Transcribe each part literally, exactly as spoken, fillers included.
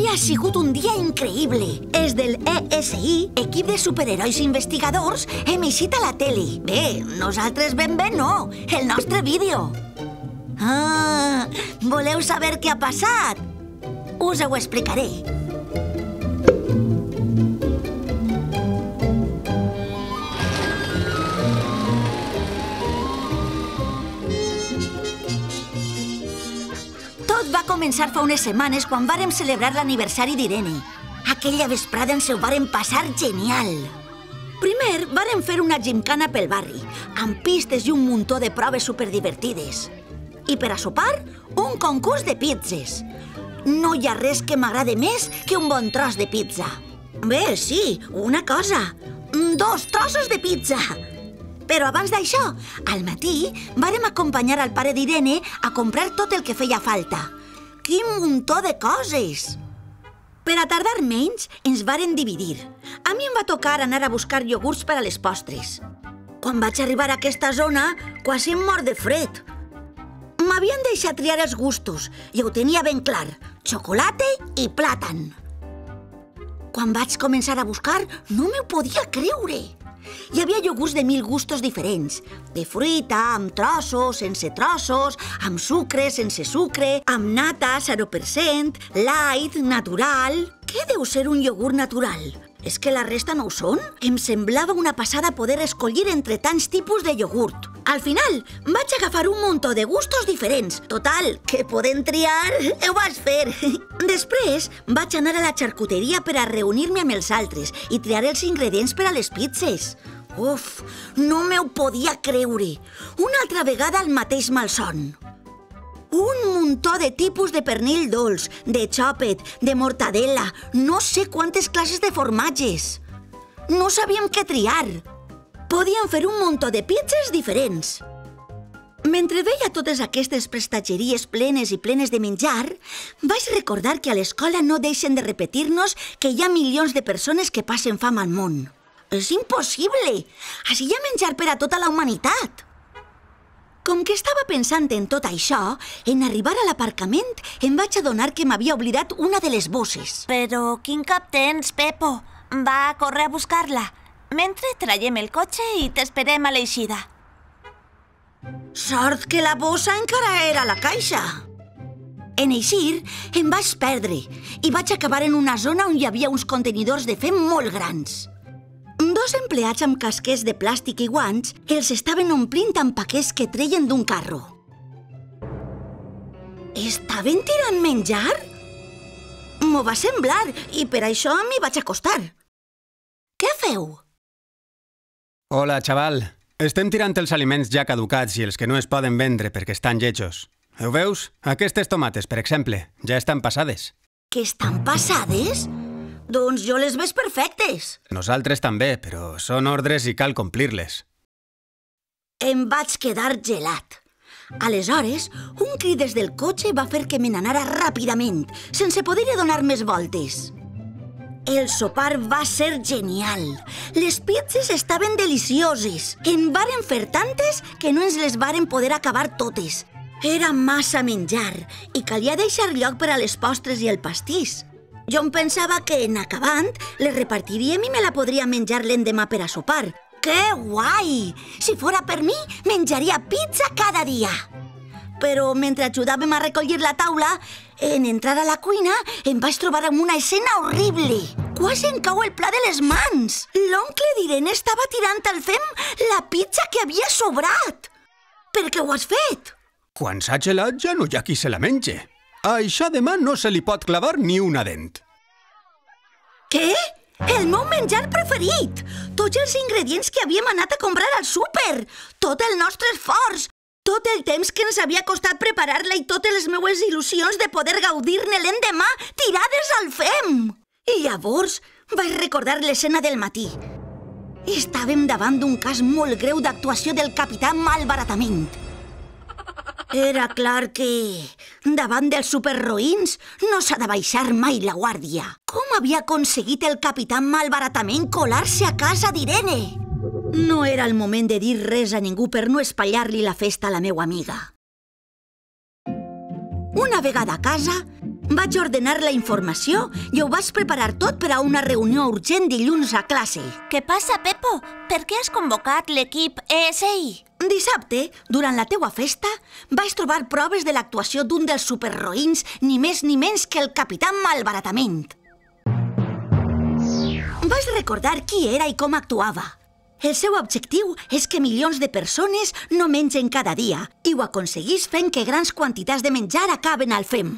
ha sigut un dia increïble. És del E S I, equip de superherois investigadors, hem eixit a la tele. Bé, nosaltres ben bé no, el nostre vídeo. Ah, voleu saber què ha passat? Us ho explicaré. Tot va començar fa unes setmanes quan vàrem celebrar l'aniversari d'Irene. Aquella vesprada ens ho vàrem passar genial. Primer, vàrem fer una gimcana pel barri, amb pistes i un muntó de proves superdivertides. I per a sopar, un concurs de pizzas. No hi ha res que m'agrade més que un bon tros de pizza. Bé, sí, una cosa. Dos trossos de pizza. Però abans d'això, al matí, vàrem acompanyar al pare d'Irene a comprar tot el que feia falta. Quin muntó de coses! Per a tardar menys, ens vàrem dividir. A mi em va tocar anar a buscar iogurts per a les postres. Quan vaig arribar a aquesta zona, quasi em mor de fred. M'havien deixat triar els gustos i ho tenia ben clar, xocolata i plàtan. Quan vaig començar a buscar, no m'ho podia creure. Hi havia iogurts de mil gustos diferents, de fruita, amb trossos, sense trossos, amb sucre, sense sucre, amb nata, zero per cent, light, natural... Què deu ser un iogurt natural? És que la resta no ho són? Em semblava una passada poder escollir entre tants tipus de iogurt. Al final, vaig agafar un muntó de gustos diferents. Total, que podent triar, ho vaig fer. Després, vaig anar a la xarcuteria per a reunir-me amb els altres i triar els ingredients per a les pizzas. Uf, no m'ho podia creure. Una altra vegada el mateix malson. Un muntó de tipus de pernil dolç, de xòpet, de mortadela, no sé quantes classes de formatges. No sabíem què triar. Podíem fer un muntó de pizzas diferents. Mentre veia totes aquestes prestatgeries plenes i plenes de menjar, vaig recordar que a l'escola no deixen de repetir-nos que hi ha milions de persones que passen fam al món. És impossible! Així hi ha menjar per a tota la humanitat. Com que estava pensant en tot això, en arribar a l'aparcament em vaig adonar que m'havia oblidat una de les bosses. Però quin cap tens, Pepo? Va, corre a buscar-la. Mentre traiem el cotxe i t'esperem a l'eixida. Sort que la bossa encara era a la caixa. En eixir, em vaig perdre i vaig acabar en una zona on hi havia uns contenidors de fem molt grans. Dos empleats amb casquets de plàstic i guants els estaven omplint amb paquets que treien d'un carro. Estaven tirant menjar? M'ho va semblar i per això m'hi vaig acostar. Què feu? Hola, xaval. Estem tirant els aliments ja caducats i els que no es poden vendre perquè estan lletjos. Ho veus? Aquestes tomates, per exemple, ja estan passades. Que estan passades? Doncs jo les veig perfectes. Nosaltres també, però són ordres i cal complir-les. Em vaig quedar gelat. Aleshores, un crit des del cotxe va fer que me n'anara ràpidament, sense poder-hi donar més voltes. El sopar va ser genial. Les pizzas estaven delicioses. En varen fer tantes que no ens les varen poder acabar totes. Era massa menjar i calia deixar lloc per a les postres i el pastís. Jo em pensava que, en acabant, les repartiríem i me la podria menjar l'endemà per a sopar. Que guai! Si fora per mi, menjaria pizza cada dia. Però mentre ajudàvem a recollir la taula, en entrar a la cuina em vaig trobar amb una escena horrible. Quasi em cau el pla de les mans. L'oncle d'Irene estava tirant al fem la pizza que havia sobrat. Per què ho has fet? Quan s'ha gelat ja no hi ha qui se la mengi. A això demà no se li pot clavar ni una dent. Què? El meu menjar preferit! Tots els ingredients que havíem anat a comprar al súper! Tot el nostre esforç! Tot el temps que ens havia costat preparar-la i totes les meues il·lusions de poder gaudir-ne l'endemà tirades al fem! I llavors vaig recordar l'escena del matí. Estàvem davant d'un cas molt greu d'actuació del capità Malbaratament. Era clar que, davant dels superroïns, no s'ha de baixar mai la guàrdia. Com havia aconseguit el capità Malbaratament colar-se a casa d'Irene? No era el moment de dir res a ningú per no espatllar-li la festa a la meua amiga. Una vegada a casa, Vaig ordenar la informació i ho vaig preparar tot per a una reunió urgent dilluns a classe. Què passa, Pepo? Per què has convocat l'equip E S I? Dissabte, durant la teua festa, vaig trobar proves de l'actuació d'un dels superheroïns, ni més ni menys que el Capità Malbaratament. Vaig recordar qui era i com actuava. El seu objectiu és que milions de persones no mengen cada dia i ho aconseguís fent que grans quantitats de menjar acaben al fem.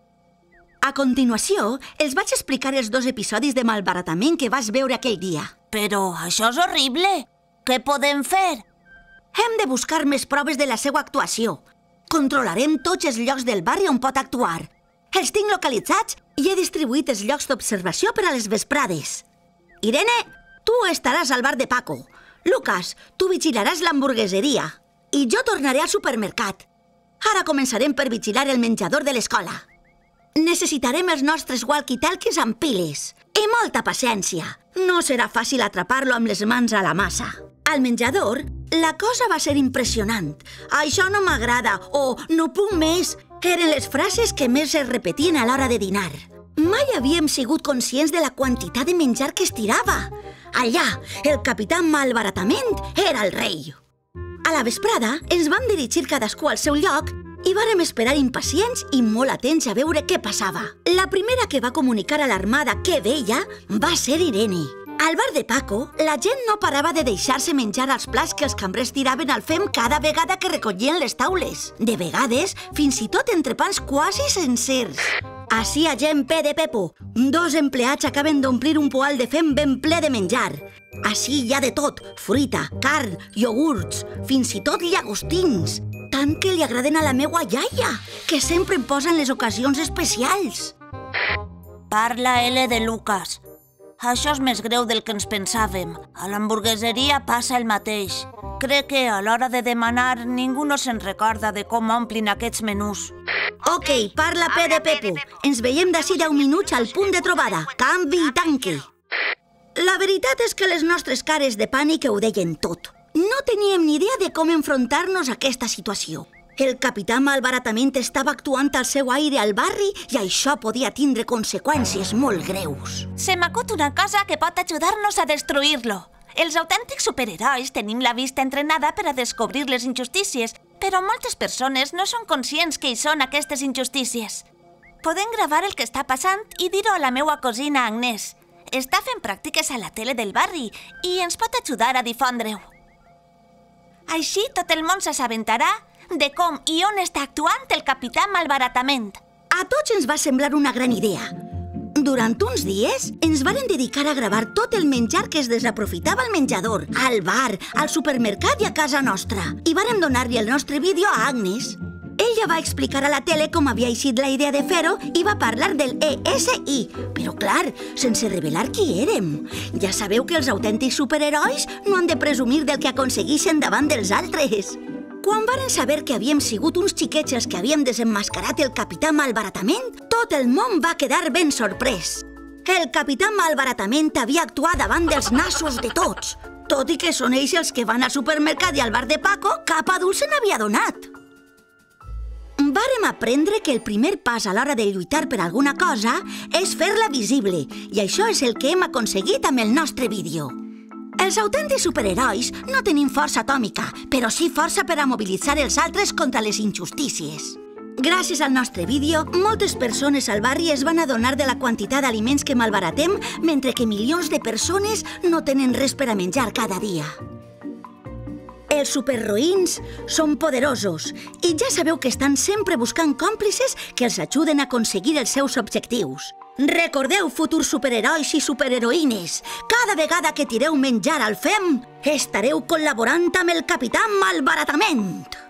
A continuació, els vaig explicar els dos episodis de malbaratament que vas veure aquell dia. Però això és horrible. Què podem fer? Hem de buscar més proves de la seva actuació. Controlarem tots els llocs del barri on pot actuar. Els tinc localitzats i he distribuït els llocs d'observació per a les vesprades. Irene, tu estaràs al bar de Paco. Lucas, tu vigilaràs l'hamburgueseria. I jo tornaré al supermercat. Ara començarem per vigilar el menjador de l'escola. Necessitarem els nostres walkie-talkies amb piles. I molta paciència. No serà fàcil atrapar-lo amb les mans a la massa. Al menjador, la cosa va ser impressionant. Això no m'agrada o no puc més. Eren les frases que més es repetien a l'hora de dinar. Mai havíem sigut conscients de la quantitat de menjar que es tirava. Allà, el Capità Malbaratament era el rei. A la vesprada, ens vam dirigir cadascú al seu lloc i vàrem esperar impacients i molt atents a veure què passava. La primera que va comunicar a l'armada què veia va ser Irene. Al bar de Paco, la gent no parava de deixar-se menjar als plats que els cambrers tiraven al fem cada vegada que recollien les taules. De vegades, fins i tot entrepans quasi sencers. Així a gent P de Pepo, dos empleats acaben d'omplir un poal de fem ben ple de menjar. Així hi ha de tot, fruita, carn, iogurts, fins i tot llagostins. Tant que li agraden a la meua iaia, que sempre em posa en les ocasions especials. Parla L de Lucas. Això és més greu del que ens pensàvem. A l'hamburgueseria passa el mateix. Crec que a l'hora de demanar ningú no se'n recorda de com omplin aquests menús. Ok, parla P de Pepo. Ens veiem d'ací deu minuts al punt de trobada. Canvi i tanqui. La veritat és que les nostres cares de pànic ho deien tot. No teníem ni idea de com enfrontar-nos a aquesta situació. El Capità Malbaratament estava actuant al seu aire al barri i això podia tindre conseqüències molt greus. Se m'acut una cosa que pot ajudar-nos a destruir-lo. Els autèntics superherois tenim la vista entrenada per a descobrir les injustícies, però moltes persones no són conscients que hi són aquestes injustícies. Podem gravar el que està passant i dir-ho a la meua cosina Agnès. Està fent pràctiques a la tele del barri i ens pot ajudar a difondre-ho. Així tot el món s'assabentarà de com i on està actuant el Capità Malbaratament. A tots ens va semblar una gran idea. Durant uns dies ens varen dedicar a gravar tot el menjar que es desaprofitava al menjador, al bar, al supermercat i a casa nostra. I vàrem donar-li el nostre vídeo a Agnes. Ella va explicar a la tele com havia eixit la idea de fer-ho i va parlar del E S I. Però, clar, sense revelar qui érem. Ja sabeu que els autèntics superherois no han de presumir del que aconsegueixen davant dels altres. Quan varen saber que havíem sigut uns xiquets els que havíem desemmascarat el Capità Malbaratament, tot el món va quedar ben sorprès. El Capità Malbaratament havia actuat davant dels nassos de tots. Tot i que són ells els que van al supermercat i al bar de Paco, cap adult se n'havia donat. Vàrem aprendre que el primer pas a l'hora de lluitar per alguna cosa és fer-la visible, i això és el que hem aconseguit amb el nostre vídeo. Els autèntics superherois no tenim força atòmica, però sí força per a mobilitzar els altres contra les injustícies. Gràcies al nostre vídeo, moltes persones al barri es van adonar de la quantitat d'aliments que malbaratem, mentre que milions de persones no tenen res per a menjar cada dia. Els superheroïns són poderosos i ja sabeu que estan sempre buscant còmplices que els ajuden a aconseguir els seus objectius. Recordeu, futurs superherois i superheroïnes, cada vegada que tireu menjar al fem, estareu col·laborant amb el Capità Malbaratament.